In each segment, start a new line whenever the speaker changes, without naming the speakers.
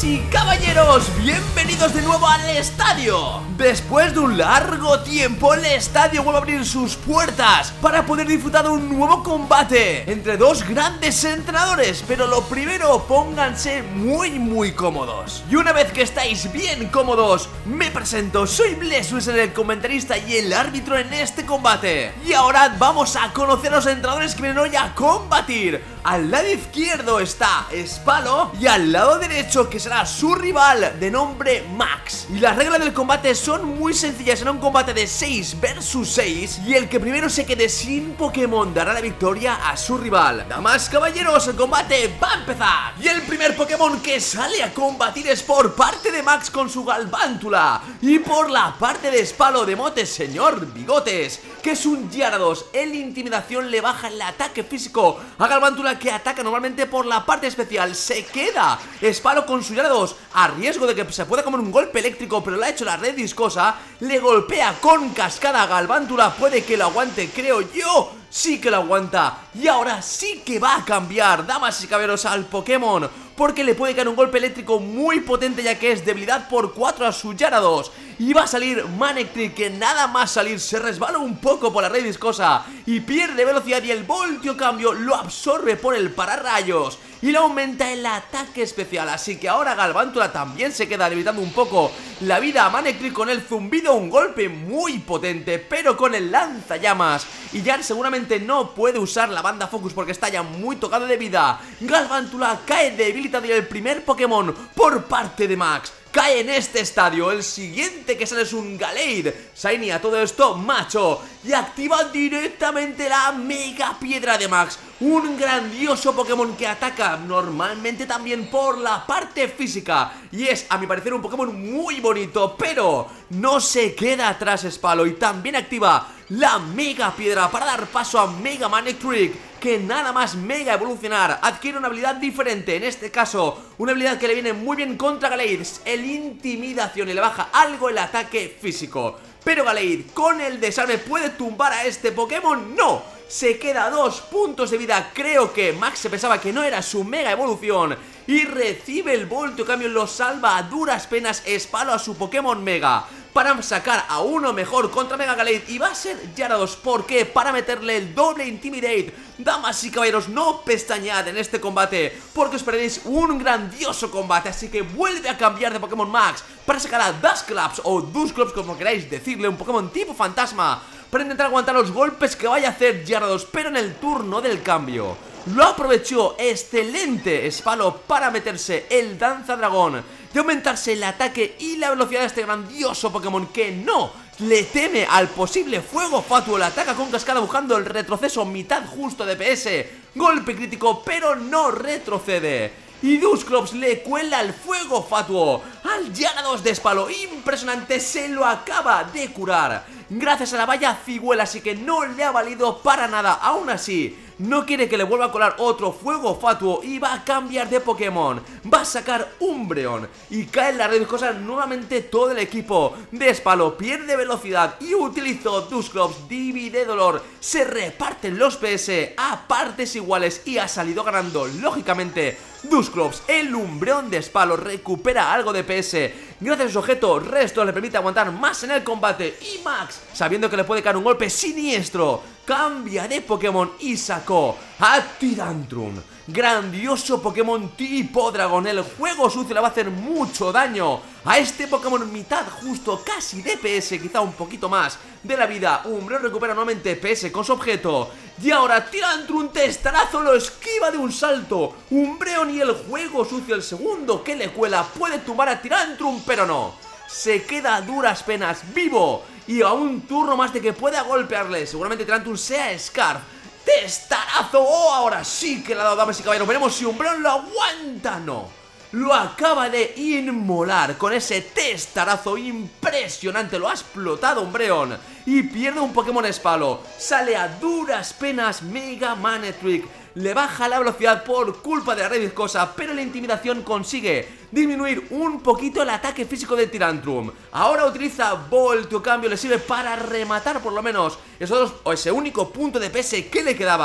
Damas y caballeros, bienvenidos de nuevo al estadio. Después de un largo tiempo, el estadio vuelve a abrir sus puertas para poder disfrutar de un nuevo combate entre dos grandes entrenadores. Pero lo primero, pónganse muy cómodos. Y una vez que estáis bien cómodos, me presento, soy Bleswizard, el comentarista y el árbitro en este combate. Y ahora vamos a conocer a los entrenadores que vienen hoy a combatir. Al lado izquierdo está Spalo y al lado derecho, que será su rival de nombre Max. Y las reglas del combate son muy sencillas. Será un combate de 6 versus 6 y el que primero se quede sin Pokémon dará la victoria a su rival. Damas, caballeros, el combate va a empezar. Y el primer Pokémon que sale a combatir es por parte de Max con su Galvántula, y por la parte de Spalo de mote Señor Bigotes, que es un Gyarados. En intimidación le baja el ataque físico a Galvántula, que ataca normalmente por la parte especial. Se queda Spalo con su Gyarados a riesgo de que se pueda comer un golpe eléctrico, pero le ha hecho la red viscosa. Le golpea con cascada a Galvántula, puede que lo aguante, creo yo. Sí que lo aguanta, y ahora sí que va a cambiar, damas y caballeros, al Pokémon, porque le puede caer un golpe eléctrico muy potente, ya que es debilidad por 4 a su Gyarados. Y va a salir Manectric, que nada más salir se resbala un poco por la red viscosa y pierde velocidad, y el Voltio Cambio lo absorbe por el pararrayos y le aumenta el ataque especial. Así que ahora Galvántula también se queda debilitando un poco la vida a Manectric con el zumbido, un golpe muy potente, pero con el lanzallamas. Y ya seguramente no puede usar la banda Focus porque está ya muy tocado de vida. Galvántula cae debilitado y el primer Pokémon por parte de Max cae en este estadio. El siguiente que sale es un Gallade Shiny a todo esto, macho, y activa directamente la Mega Piedra de Max. Un grandioso Pokémon que ataca normalmente también por la parte física, y es, a mi parecer, un Pokémon muy bonito, pero no se queda atrás Spalo y también activa la Mega Piedra para dar paso a Mega Manectric, que nada más mega evolucionar adquiere una habilidad diferente. En este caso, una habilidad que le viene muy bien contra Gallade, el intimidación, y le baja algo el ataque físico. Pero Gallade con el desarme puede tumbar a este Pokémon. ¡No! Se queda a 2 puntos de vida. Creo que Max se pensaba que no era su mega evolución y recibe el Voltio Cambio, lo salva a duras penas Spalo a su Pokémon Mega para sacar a uno mejor contra Mega Gallade, y va a ser Gyarados. ¿Por qué? Para meterle el doble Intimidate. Damas y caballeros, no pestañead en este combate porque esperaréis un grandioso combate. Así que vuelve a cambiar de Pokémon Max para sacar a Dusclops o Dusclops, como queráis decirle, un Pokémon tipo fantasma, para intentar aguantar los golpes que vaya a hacer Gyarados. Pero en el turno del cambio lo aprovechó excelente Spalo para meterse el Danza Dragón, de aumentarse el ataque y la velocidad de este grandioso Pokémon, que no le teme al posible Fuego Fatuo. Le ataca con cascada buscando el retroceso, mitad justo de PS, golpe crítico, pero no retrocede. Y Dusclops le cuela el Fuego Fatuo al Gyarados de Spalo. Impresionante, se lo acaba de curar gracias a la valla cigüela, así que no le ha valido para nada. Aún así, no quiere que le vuelva a colar otro Fuego Fatuo y va a cambiar de Pokémon. Va a sacar Umbreon y cae en la red viscosa nuevamente todo el equipo de Spalo. Pierde velocidad y utilizó Dusclops, divide dolor. Se reparten los PS a partes iguales y ha salido ganando, lógicamente, Dusclops. El Umbreon de Spalo recupera algo de PS gracias a su objeto resto, le permite aguantar más en el combate. Y Max, sabiendo que le puede caer un golpe siniestro, cambia de Pokémon y sacó a Tyrantrum. Grandioso Pokémon tipo dragón. El juego sucio le va a hacer mucho daño a este Pokémon, mitad justo, casi de PS, quizá un poquito más de la vida. Umbreon recupera nuevamente PS con su objeto. Y ahora Tyrantrum testarazo lo esquiva de un salto. Umbreon, y el juego sucio, el segundo que le cuela, puede tumbar a Tyrantrum, pero no. Se queda a duras penas vivo y a un turno más de que pueda golpearle. Seguramente Tyrantrum sea Scarf. ¡Testarazo! ¡Oh! Ahora sí que le ha dado, damas y caballeros. Veremos si Umbreon lo aguanta. No. Lo acaba de inmolar con ese testarazo impresionante. Lo ha explotado Umbreon y pierde un Pokémon Spalo. Sale a duras penas Mega Manectric. Le baja la velocidad por culpa de la red viscosa, pero la intimidación consigue disminuir un poquito el ataque físico de Tyrantrum. Ahora utiliza Voltio Cambio, le sirve para rematar por lo menos esos dos, o ese único punto de PS que le quedaba.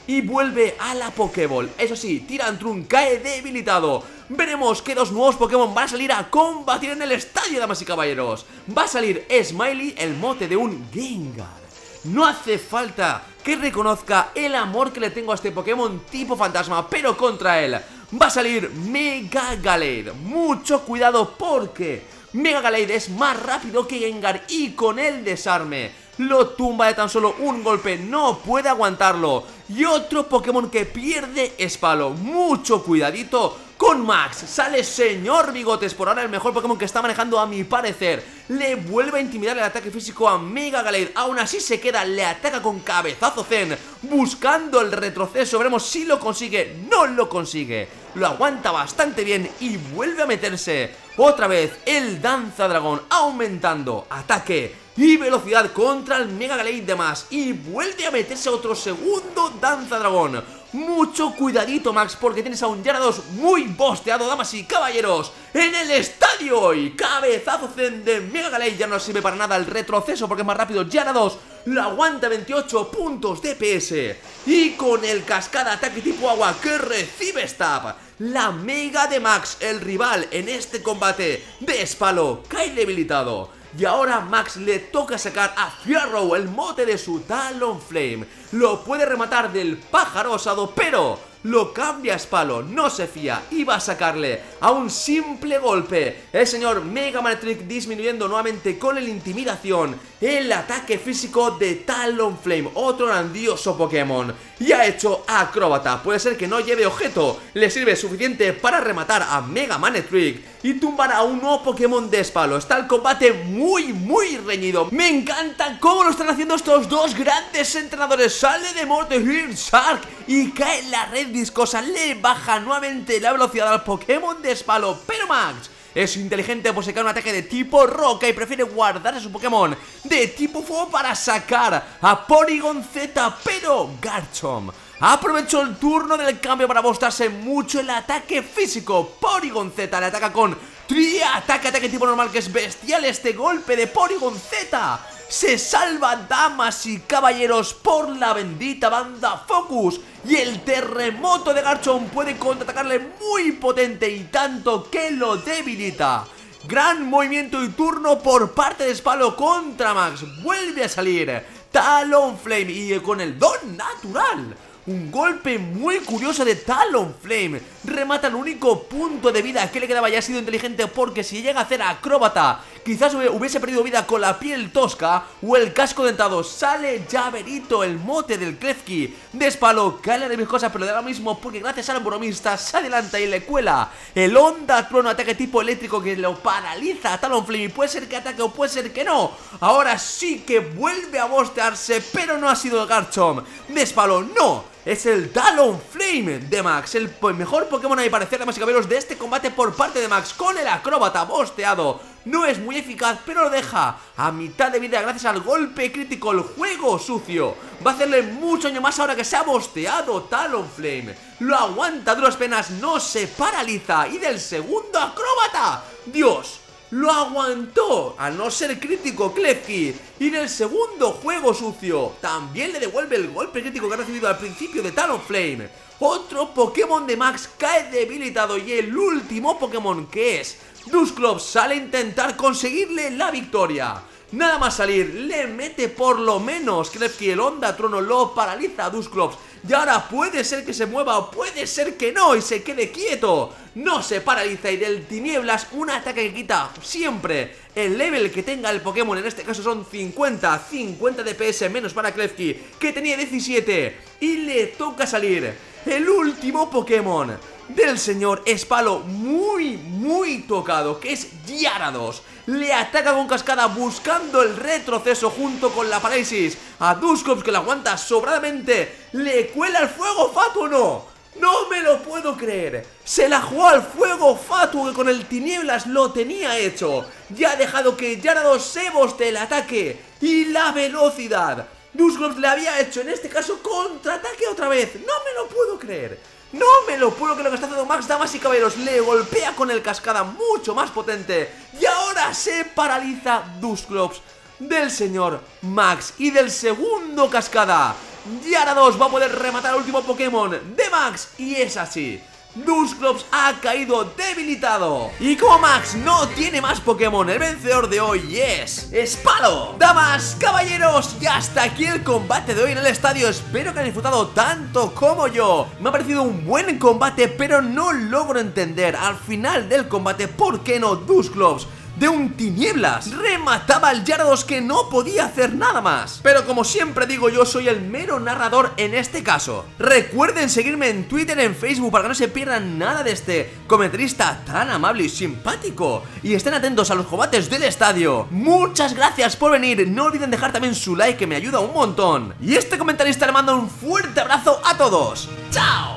y vuelve a la Pokéball. Eso sí, Tyrantrum cae debilitado. Veremos que dos nuevos Pokémon van a salir a combatir en el estadio, damas y caballeros. Va a salir Smiley, el mote de un Gengar. No hace falta que reconozca el amor que le tengo a este Pokémon tipo fantasma, pero contra él va a salir Mega Gallade. Mucho cuidado porque Mega Gallade es más rápido que Gengar y con el desarme lo tumba de tan solo un golpe, no puede aguantarlo. Y otro Pokémon que pierde es Palo. Mucho cuidadito con Max. Sale Señor Bigotes, por ahora el mejor Pokémon que está manejando a mi parecer. Le vuelve a intimidar el ataque físico a Mega Gallade. Aún así se queda, le ataca con Cabezazo Zen, buscando el retroceso. Veremos si lo consigue. No lo consigue, lo aguanta bastante bien y vuelve a meterse. Otra vez el Danza Dragón aumentando ataque y velocidad contra el Mega Gallade de más. Y vuelve a meterse otro segundo Danza Dragón. Mucho cuidadito, Max, porque tienes a un Gyarados muy bosteado, damas y caballeros, en el estadio. Y Cabezazo Zen de Mega Gallade ya no sirve para nada el retroceso porque es más rápido. Gyarados lo aguanta, 28 puntos de PS. Y con el cascada ataque tipo agua que recibe Stab, la Mega de Max, el rival en este combate de Spalo, cae debilitado. Y ahora Max le toca sacar a Fierro, el mote de su Talonflame. Lo puede rematar del pájaro osado, pero lo cambia a Spalo, no se fía y va a sacarle a un simple golpe. El señor Mega Manectric disminuyendo nuevamente con el intimidación el ataque físico de Talonflame, otro grandioso Pokémon. Y ha hecho Acróbata, puede ser que no lleve objeto, le sirve suficiente para rematar a Mega Manectric y tumbar a un nuevo Pokémon de Spalo. Está el combate muy reñido. Me encanta cómo lo están haciendo estos dos grandes entrenadores. Sale de Mortehir Shark y cae en la red viscosa. Le baja nuevamente la velocidad al Pokémon de Spalo, pero Max es inteligente por sacar un ataque de tipo roca y prefiere guardarse su Pokémon de tipo fuego para sacar a Porygon Z. Pero Garchomp aprovechó el turno del cambio para boostarse mucho el ataque físico. Porygon Z le ataca con ataque tipo normal, que es bestial este golpe de Porygon Z. Se salva, damas y caballeros, por la bendita banda Focus. Y el terremoto de Garchomp puede contraatacarle muy potente y tanto que lo debilita. Gran movimiento y turno por parte de Spalo contra Max. Vuelve a salir Talonflame y con el don natural. Un golpe muy curioso de Talonflame. Remata el único punto de vida que le quedaba. Ya ha sido inteligente porque si llega a hacer Acróbata quizás hubiese perdido vida con la piel tosca o el casco dentado. Sale Llaverito, el mote del Klefki de Spalo. Cae la viscosa, pero le da lo mismo porque gracias al bromista se adelanta y le cuela el Onda Trueno, ataque tipo eléctrico que lo paraliza a Talonflame. Y puede ser que ataque o puede ser que no. Ahora sí que vuelve a bostearse, pero no ha sido el Garchomp de Spalo, no. Es el Talonflame de Max, el mejor Pokémon a mi parecer, damas y caballeros, de este combate por parte de Max. Con el Acróbata bosteado no es muy eficaz, pero lo deja a mitad de vida gracias al golpe crítico. El juego sucio va a hacerle mucho daño más ahora que se ha bosteado Talonflame. Lo aguanta a duras penas, no se paraliza. Y del segundo Acróbata, Dios, lo aguantó, a no ser crítico Klefki. Y en el segundo juego sucio también le devuelve el golpe crítico que ha recibido al principio de Talonflame. Otro Pokémon de Max cae debilitado y el último Pokémon, que es Dusclops, sale a intentar conseguirle la victoria. Nada más salir, le mete por lo menos Klefki el Onda Trueno, lo paraliza a Dusclops. Y ahora puede ser que se mueva o puede ser que no y se quede quieto. No se paraliza y del Tinieblas un ataque que quita siempre el level que tenga el Pokémon. En este caso son 50 DPS menos para Klefki, que tenía 17. Y le toca salir el último Pokémon del señor Spalo, muy tocado, que es Gyarados. Le ataca con cascada buscando el retroceso junto con la parálisis a Dusclops, que la aguanta sobradamente. Le cuela el fuego fatuo, no me lo puedo creer. Se la jugó al fuego fatuo, que con el Tinieblas lo tenía hecho. Ya ha dejado que Gyarados se bostee el ataque y la velocidad. Dusclops le había hecho en este caso contraataque otra vez. No me lo puedo creer. No me lo puedo creer lo que está haciendo Max, damas y caballeros. Le golpea con el cascada mucho más potente. Y ahora se paraliza Dusclops del señor Max. Y del segundo cascada Gyarados va a poder rematar al último Pokémon de Max, y es así. Dusclops ha caído debilitado. Y como Max no tiene más Pokémon, el vencedor de hoy es Spalo. Damas, caballeros, y hasta aquí el combate de hoy en el estadio. Espero que hayan disfrutado tanto como yo. Me ha parecido un buen combate, pero no logro entender al final del combate por qué no Dusclops de un tinieblas remataba al Gyarados, que no podía hacer nada más. Pero como siempre digo, yo soy el mero narrador en este caso. Recuerden seguirme en Twitter, en Facebook, para que no se pierdan nada de este comentarista tan amable y simpático. Y estén atentos a los combates del estadio. Muchas gracias por venir. No olviden dejar también su like, que me ayuda un montón. Y este comentarista le manda un fuerte abrazo a todos. ¡Chao!